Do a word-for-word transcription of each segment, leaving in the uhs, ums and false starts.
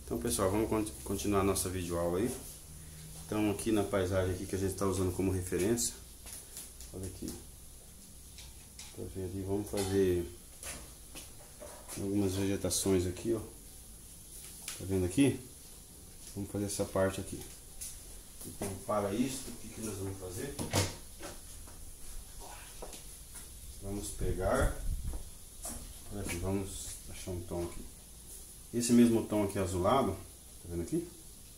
Então pessoal, vamos continuar a nossa videoaula aí. Então aqui na paisagem aqui que a gente está usando como referência, olha aqui, tá vendo ali? Vamos fazer algumas vegetações aqui, ó. Tá vendo aqui? Vamos fazer essa parte aqui. Então para isso, o que, que nós vamos fazer? Vamos pegar, olha aqui, vamos achar um tom aqui. Esse mesmo tom aqui azulado, tá vendo aqui?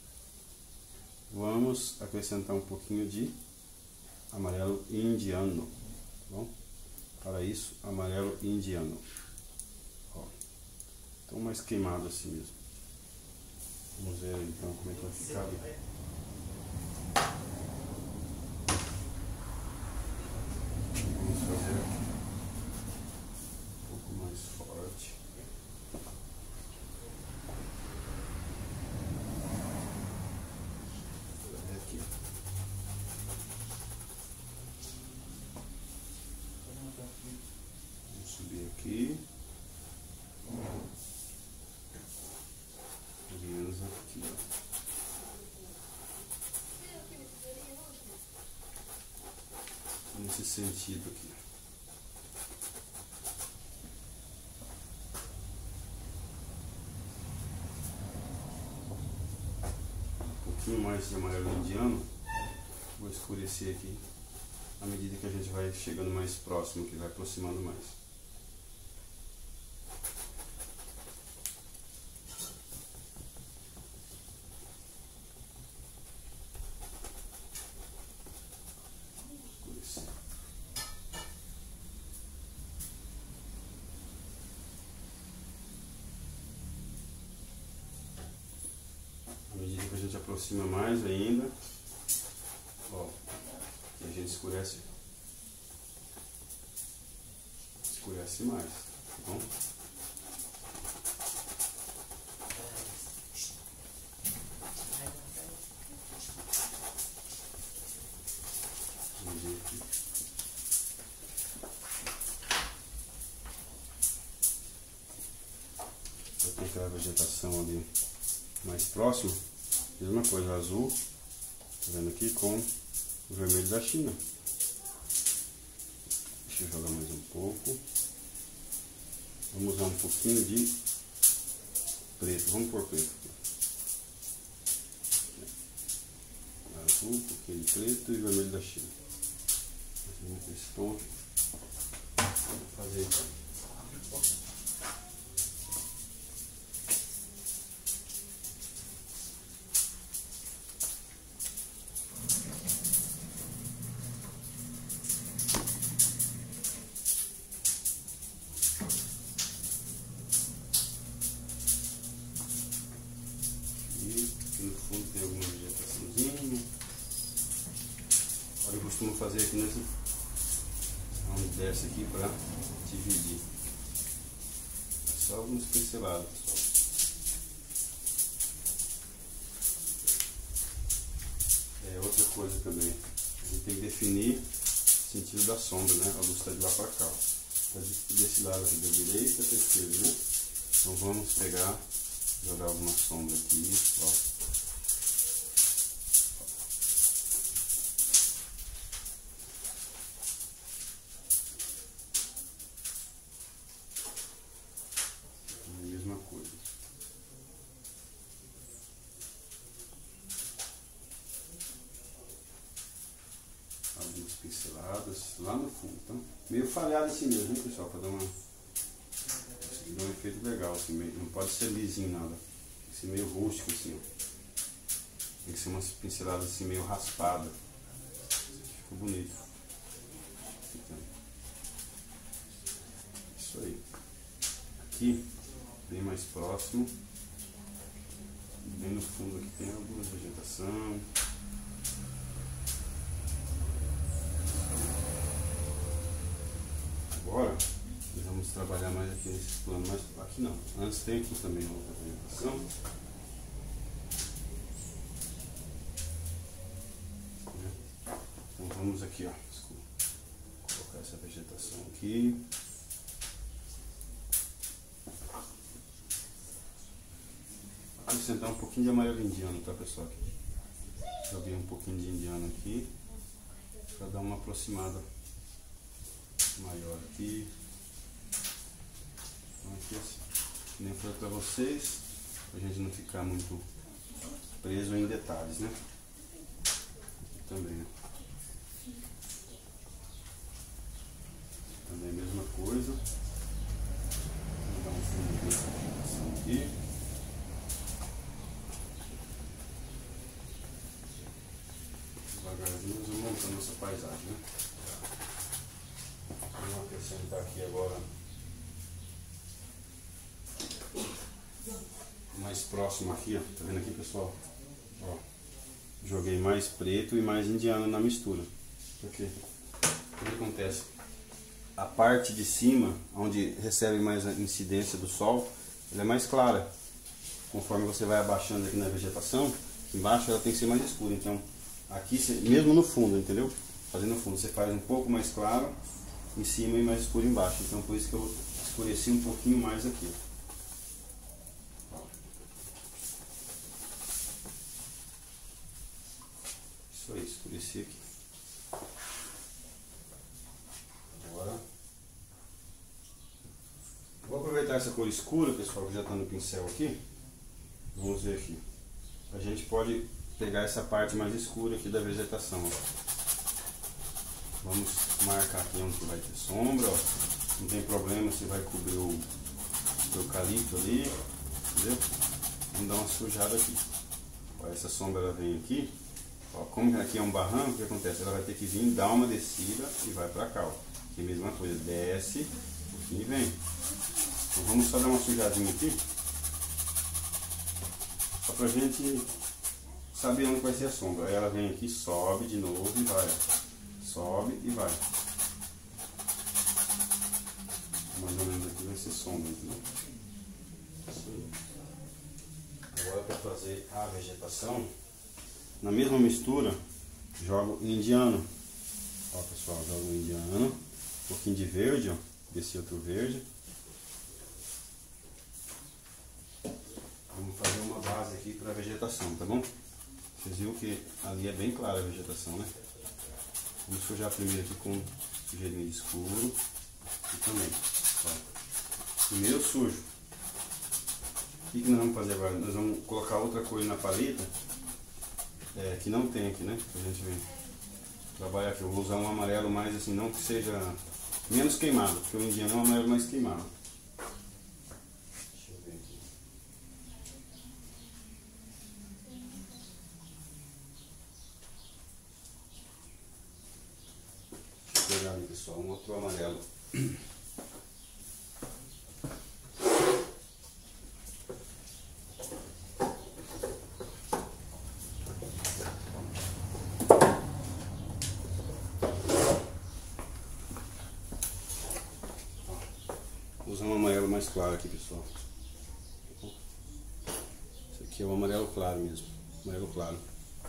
Vamos acrescentar um pouquinho de amarelo indiano, tá bom? Para isso, amarelo indiano. Ó, então mais queimado assim mesmo. Vamos ver então como é que vai ficar ali. Vamos fazer um pouco mais forte. Aqui. Vamos subir aqui. Menos aqui, ó. Nesse sentido aqui. Um pouquinho mais de amarelo indiano. Vou escurecer aqui à medida que a gente vai chegando mais próximo, que vai aproximando mais. À medida que a gente aproxima mais ainda, ó, e a gente escurece, escurece mais, tá bom? Vamos ver aqui. Já tem aquela vegetação ali mais próximo, mesma coisa, azul, tá vendo aqui, com o vermelho da China. Deixa eu jogar mais um pouco. Vamos usar um pouquinho de preto, vamos pôr preto aqui. Azul, um pouquinho de preto e vermelho da China. Esse tom aqui. Vamos fazer então. Aqui no fundo tem alguma vegetaçãozinha. Olha, eu costumo fazer aqui nesse, onde desce aqui para dividir. É só algumas pinceladas, pessoal. É outra coisa também. A gente tem que definir o sentido da sombra, né? A luz está de lá para cá. Está desse lado aqui da direita para a esquerda, né? Então vamos pegar, jogar alguma sombra aqui, ó. Algumas pinceladas lá no fundo, então meio falhado assim mesmo, hein, pessoal, para dar uma dar um efeito legal, assim, meio, não pode ser lisinho nada, tem que ser meio rústico assim, ó. Tem que ser umas pinceladas assim meio raspada, ficou bonito. Então, isso aí. Aqui, bem mais próximo, bem no fundo aqui tem alguma vegetação. Agora, nós vamos trabalhar mais aqui nesse plano, mas aqui não. Antes tem aqui também outra vegetação. Então vamos aqui, ó. Colocar essa vegetação aqui. acrescentar um pouquinho de amarelo indiano, tá, pessoal? Aqui. Joguei um pouquinho de indiano aqui para dar uma aproximada maior aqui. Então aqui assim, nem foi para vocês, pra gente não ficar muito preso em detalhes, né? Aqui também, né? Também a mesma coisa. Vou dar um fundo de aqui. Devagarzinho nós vamos montando nossa paisagem, né? Vamos acrescentar aqui agora mais próximo aqui, ó. Tá vendo aqui, pessoal? Ó, joguei mais preto e mais indiano na mistura. Porque o que acontece? A parte de cima, onde recebe mais a incidência do sol, ela é mais clara. Conforme você vai abaixando aqui na vegetação, embaixo ela tem que ser mais escura. Então, aqui, mesmo no fundo, entendeu? Fazendo no fundo, você faz um pouco mais claro em cima e mais escuro embaixo. Então, por isso que eu escureci um pouquinho mais aqui. Isso aí, escureci aqui. Vou aproveitar essa cor escura, pessoal, que já está no pincel aqui. Vamos ver aqui. A gente pode pegar essa parte mais escura aqui da vegetação. Ó. Vamos marcar aqui onde vai ter sombra. Ó. Não tem problema se vai cobrir o eucalipto ali. Entendeu? Vamos dar uma sujada aqui. Ó, essa sombra ela vem aqui. Ó, como aqui é um barranco, o que acontece? Ela vai ter que vir, dar uma descida e vai para cá. Ó. Aqui a mesma coisa, desce e vem. Então vamos só dar uma sujadinha aqui, só pra gente saber onde vai ser a sombra. Aí ela vem aqui, sobe de novo e vai, sobe e vai. Mais ou menos aqui vai ser sombra, entendeu? Assim. Agora para fazer a vegetação, na mesma mistura, jogo indiano. Ó, pessoal, jogo indiano, um pouquinho de verde, ó, desse outro verde. Vamos fazer uma base aqui para a vegetação, tá bom? Vocês viram que ali é bem clara a vegetação, né? Vamos sujar primeiro aqui com sujeirinho escuro e também. Ó. Primeiro sujo. O que, que nós vamos fazer agora? Nós vamos colocar outra cor na paleta é, que não tem aqui, né? Pra gente ver. Trabalhar aqui. Eu vou usar um amarelo mais assim, não que seja menos queimado, porque o indiano é um amarelo mais queimado. Vou pegar ali, pessoal, um outro amarelo. Vou usar um amarelo mais claro aqui, pessoal. Esse aqui é o amarelo claro mesmo, amarelo claro.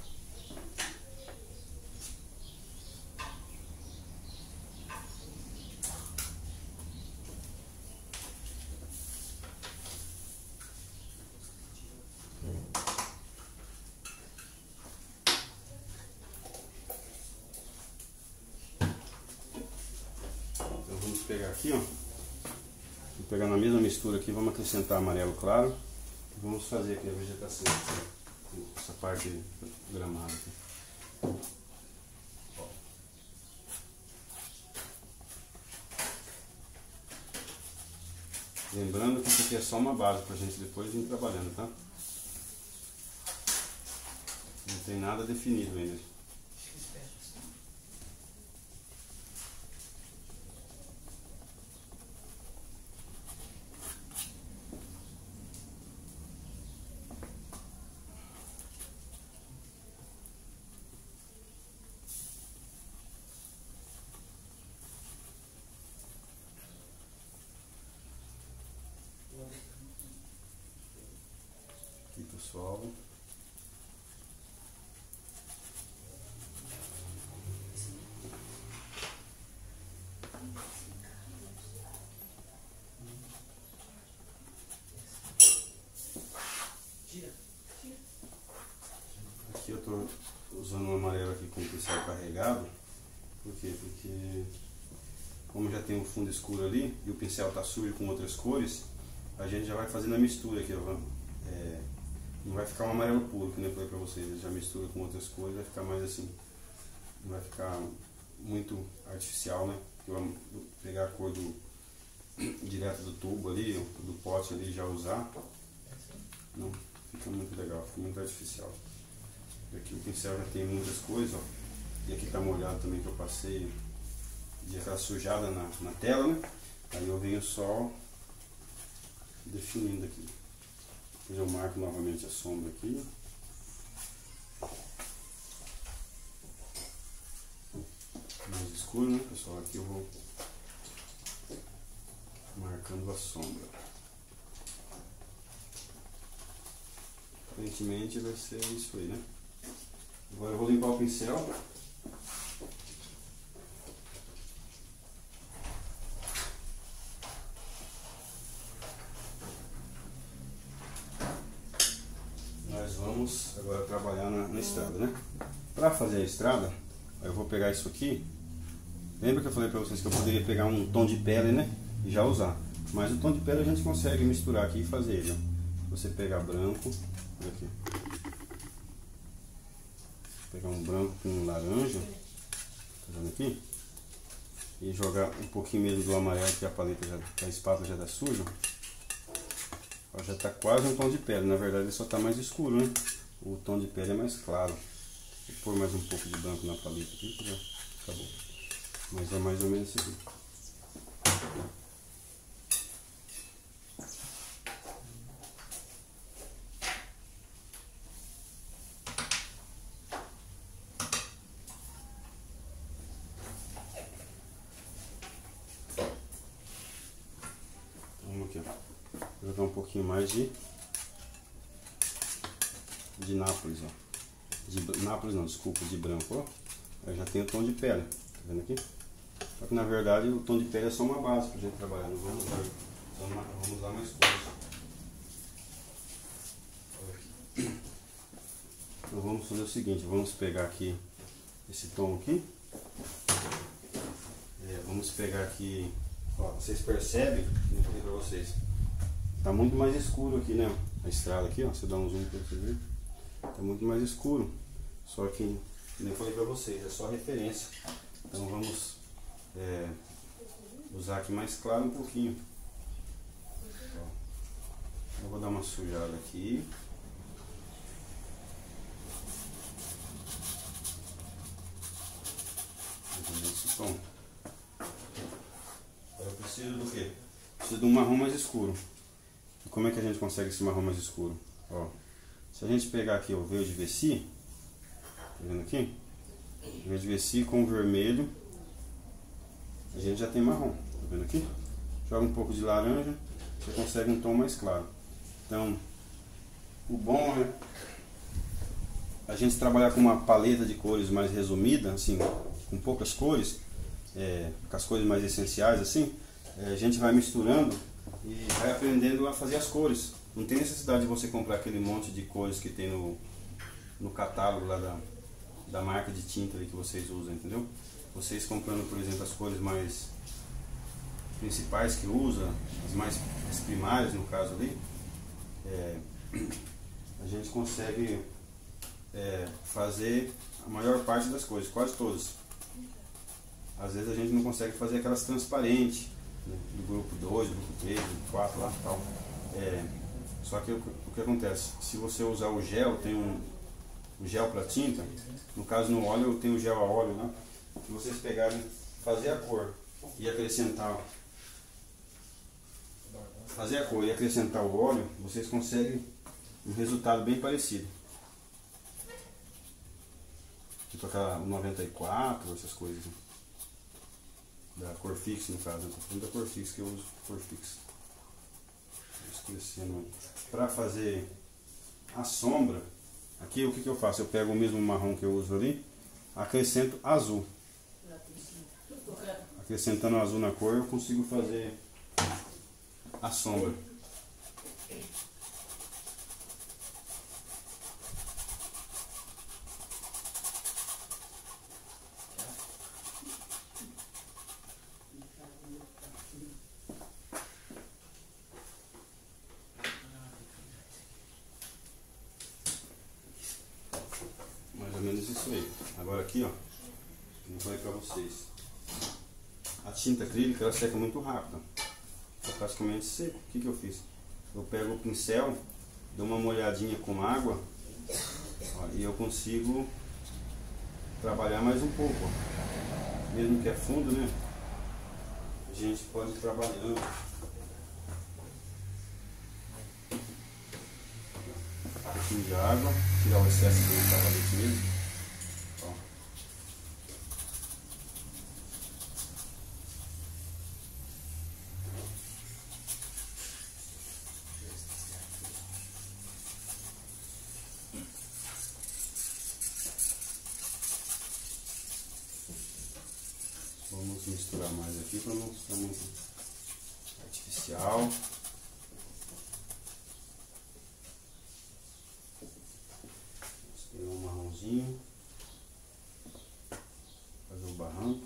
Pegar aqui, ó, vou pegar na mesma mistura aqui, vamos acrescentar amarelo claro e vamos fazer aqui a vegetação, essa parte gramada aqui. Ó. Lembrando que isso aqui é só uma base pra gente depois vir trabalhando, tá? Não tem nada definido ainda. Aqui, pessoal. pegado. Por quê? Porque como já tem um fundo escuro ali e o pincel tá sujo com outras cores, a gente já vai fazendo a mistura aqui, ó. É, não vai ficar um amarelo puro, que nem eu falei pra vocês, ele já mistura com outras cores, vai ficar mais assim, não vai ficar muito artificial, né? Eu vou pegar a cor do, direto do tubo ali, do pote ali, já usar, não, fica muito legal, fica muito artificial. Aqui o pincel já tem muitas coisas, ó, e aqui tá molhado também, que eu passei de aquela sujada na, na tela, né? Aí eu venho só definindo aqui. Depois eu marco novamente a sombra aqui. Mais escuro, né, pessoal? Aqui eu vou marcando a sombra. Aparentemente vai ser isso aí, né? Agora eu vou limpar o pincel. Nós vamos agora trabalhar na, na estrada, né? Para fazer a estrada, eu vou pegar isso aqui. Lembra que eu falei para vocês que eu poderia pegar um tom de pele, né? E já usar. Mas o tom de pele a gente consegue misturar aqui e fazer ele, ó. Você pegar branco, olha aqui. Pegar um branco com um laranja, tá vendo aqui? E jogar um pouquinho mesmo do amarelo, que a paleta já, que a espátula já tá suja. Ó, já tá quase um tom de pele, na verdade ele só tá mais escuro, né? O tom de pele é mais claro. Vou pôr mais um pouco de branco na paleta aqui, já acabou. Mas é mais ou menos isso aqui. Vamos aqui, ó. Vou jogar um pouquinho mais de de Nápoles, ó. De Nápoles não, desculpa, de branco, ó. Eu já tenho o tom de pele, tá vendo aqui? Só que na verdade o tom de pele é só uma base pra gente trabalhar, não vamos usar, vamos usar mais cores. Então vamos fazer o seguinte, vamos pegar aqui esse tom aqui. É, vamos pegar aqui, ó, vocês percebem, eu falei pra vocês, tá muito mais escuro aqui, né? A estrada aqui, ó, você dá um zoom pra você ver, tá muito mais escuro. Só que, nem falei pra vocês, é só referência. Então vamos é, usar aqui mais claro um pouquinho. Ó, eu vou dar uma sujada aqui. Esse tom. Eu preciso do quê? Preciso de um marrom mais escuro. E como é que a gente consegue esse marrom mais escuro? Ó, se a gente pegar aqui o verde Vessi, tá vendo aqui? Verde Vessi com vermelho, a gente já tem marrom, tá vendo aqui? Joga um pouco de laranja, você consegue um tom mais claro. Então, o bom é a gente trabalhar com uma paleta de cores mais resumida, assim, com poucas cores, é, com as cores mais essenciais, assim, é, a gente vai misturando e vai aprendendo a fazer as cores. Não tem necessidade de você comprar aquele monte de cores que tem no, no catálogo lá da, da marca de tinta ali que vocês usam, entendeu? Vocês comprando, por exemplo, as cores mais principais que usa, as mais as primárias no caso ali, é, a gente consegue é, fazer a maior parte das coisas, quase todas. Às vezes a gente não consegue fazer aquelas transparentes, né, do grupo dois, do grupo três, do grupo quatro lá e tal. É, só que o, o que acontece? Se você usar o gel, tem um, um gel para tinta, no caso no óleo tem o gel a óleo, né? Se vocês pegarem, fazer a cor e acrescentar fazer a cor e acrescentar o óleo, vocês conseguem um resultado bem parecido. Tipo aquela noventa e quatro, essas coisas. Né? Da cor fixa, no caso. Eu tô falando da cor fixa, que eu uso cor fixa. Escurecendo. Para fazer a sombra, aqui o que, que eu faço? Eu pego o mesmo marrom que eu uso ali, acrescento azul. Acrescentando azul na cor, eu consigo fazer a sombra. aqui, ó, como eu falei pra vocês, a tinta acrílica ela seca muito rápido, é praticamente seco. O que que eu fiz? Eu pego o pincel, dou uma molhadinha com água, ó, e eu consigo trabalhar mais um pouco, ó. Mesmo que é fundo, né? A gente pode ir trabalhando. Um pouquinho de água, tirar o excesso do cavalete mesmo. Ó. Vamos misturar mais aqui para não ficar muito artificial. Fazer o barranco.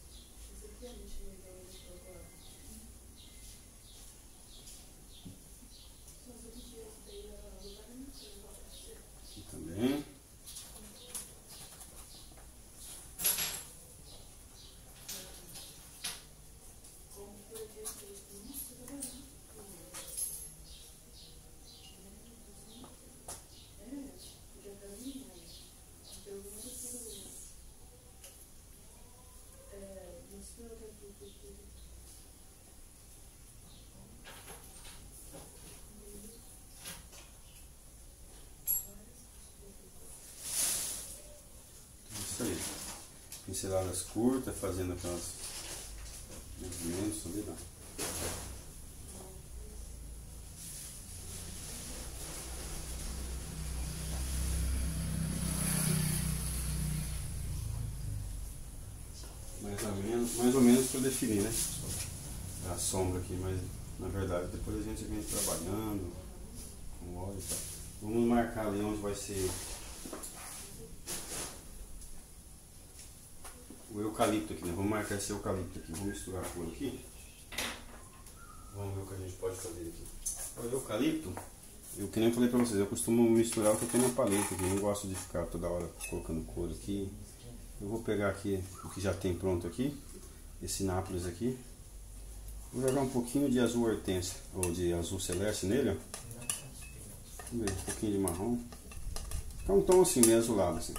Aqui também. Isso aí. Pinceladas curtas, fazendo aquelas movimentos ali, né? Mais ou menos, mais ou menos para definir, né? A sombra aqui, mas na verdade depois a gente vem trabalhando com óleo e tal. Vamos marcar ali onde vai ser o eucalipto aqui, né? Vamos marcar esse eucalipto aqui. Vamos misturar a cor aqui. Vamos ver o que a gente pode fazer aqui. O eucalipto, eu que nem eu falei pra vocês, eu costumo misturar o que eu tenho na paleta aqui. Eu não gosto de ficar toda hora colocando cor aqui. Eu vou pegar aqui o que já tem pronto aqui, esse Nápoles aqui. Vou jogar um pouquinho de azul hortênsia, ou de azul celeste nele, ó. Vamos ver, um pouquinho de marrom. Fica um tom assim, meio azulado assim.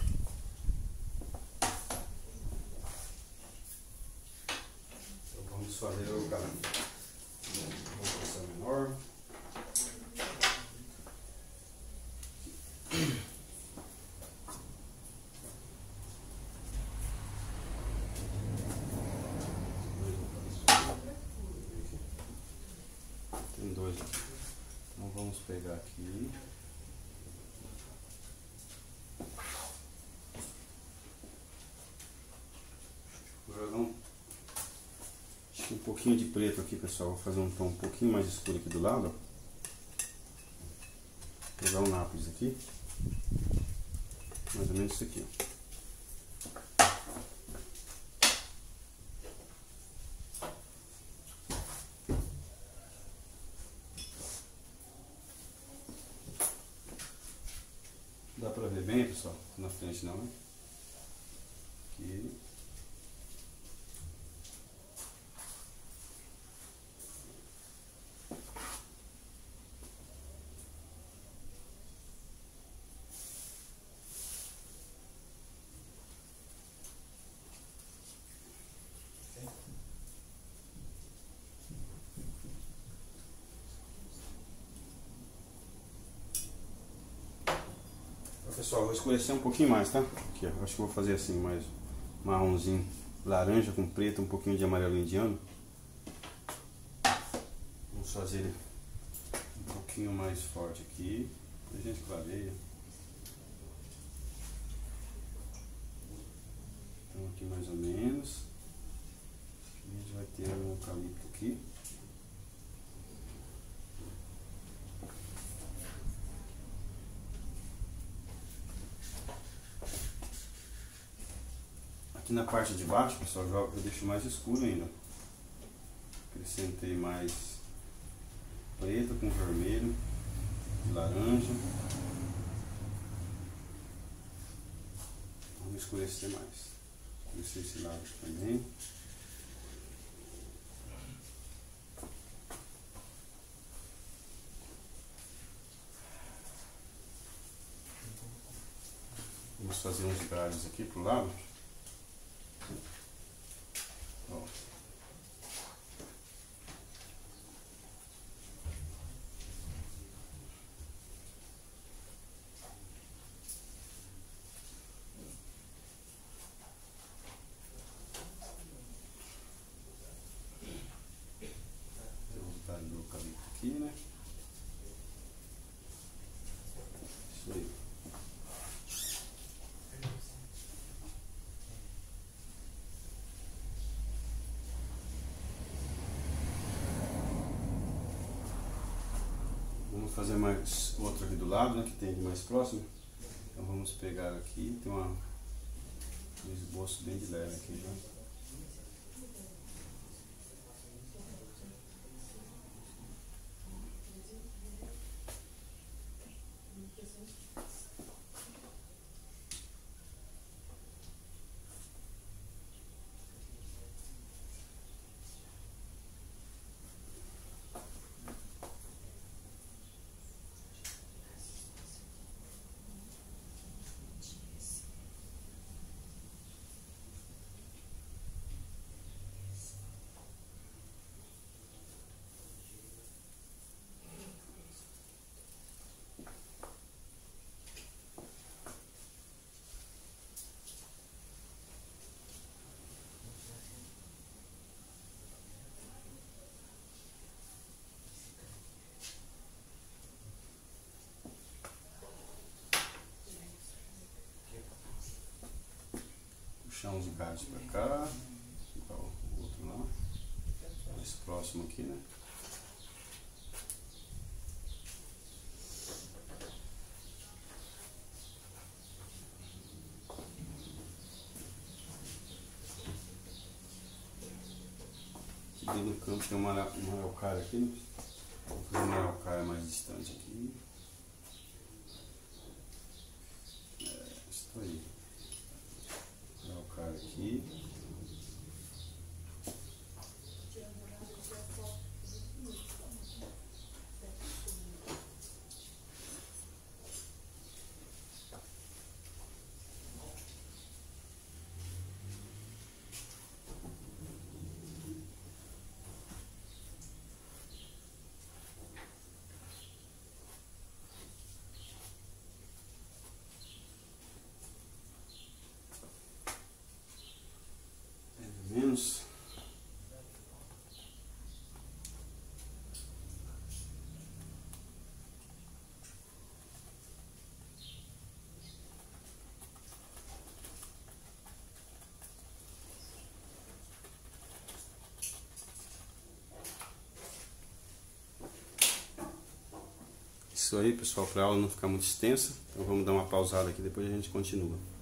Então vamos fazer o eucalipto. Vou passar menor. Tem dois aqui. Então vamos pegar aqui. Vou jogar um, acho que um pouquinho de preto aqui, pessoal. Vou fazer um tom um pouquinho mais escuro aqui do lado. Ó. Vou jogar um Nápoles aqui. Mais ou menos isso aqui, ó. Dá pra ver bem, pessoal? Na frente não, né? Aqui. Pessoal, vou escurecer um pouquinho mais, tá? Aqui, ó. Acho que vou fazer assim, mais marronzinho, laranja com preto, um pouquinho de amarelo indiano. Vamos fazer ele um pouquinho mais forte aqui, a gente clareia. Então aqui mais ou menos. A gente vai ter um eucalipto aqui. Aqui na parte de baixo, pessoal, eu deixo mais escuro ainda. Acrescentei mais preto com vermelho, laranja. não escurecer mais. Escurecer esse lado aqui também. Vamos fazer uns galhos aqui pro lado. Ó. Temos o galho do eucalipto aqui, né? Isso aí. Vamos fazer mais outro aqui do lado, né, que tem aqui mais próximo. Então vamos pegar aqui, tem uma, um esboço bem de leve aqui já. Puxar uns galhos pra cá, igual o outro lá, mais próximo aqui, né? Aqui dentro do campo tem uma, uma araucária aqui, né? Vou fazer uma araucária mais distante aqui. É, isso aí. Araucária aqui. Menos. Isso aí, pessoal, para a aula não ficar muito extensa, então vamos dar uma pausada aqui, depois a gente continua.